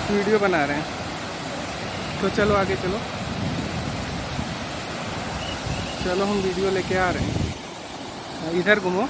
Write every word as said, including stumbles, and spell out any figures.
Video बना रहे हैं। तो चलो आगे चलो, चलो हम वीडियो लेके आ रहे हैं। इधर घूमो।